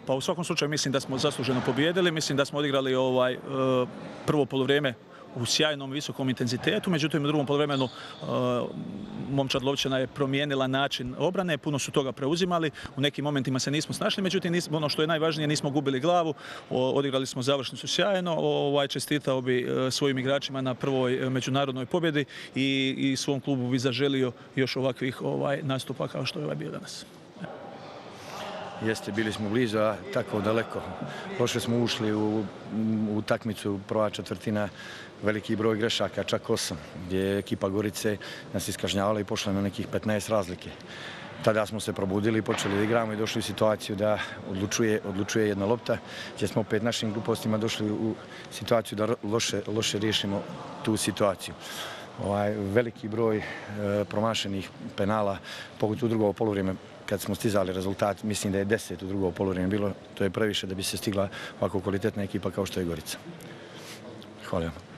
Pa u svakom slučaju mislim da smo zasluženo pobijedili, mislim da smo odigrali prvo poluvrijeme u sjajnom visokom intenzitetu, međutim u drugom poluvremenu momčad Lovćena je promijenila način obrane, puno su toga preuzimali, u nekim momentima se nismo snašli, međutim ono što je najvažnije, nismo gubili glavu, odigrali smo završnicu sjajno, čestitao bi svojim igračima na prvoj međunarodnoj pobjedi i svom klubu bi zaželio još ovakvih nastupa kao što je bio danas. Jeste, bili smo blizu, a tako daleko. Loše smo ušli u utakmicu, prva četvrtina, veliki broj grešaka, čak 8, gdje je ekipa Gorice nas iskažnjavala i pošla na nekih 15 razlike. Tada smo se probudili i počeli da igramo i došli u situaciju da odlučuje jedna lopta, gdje smo opet našim glupostima došli u situaciju da loše riješimo tu situaciju. Veliki broj promašenih penala, pogotovo u drugo poluvrijeme, kad smo stizali rezultat, mislim da je 10 u drugo poluvrijeme bilo, to je previše da bi se stigla ovako kvalitetna ekipa kao što je Gorica. Hvala vam.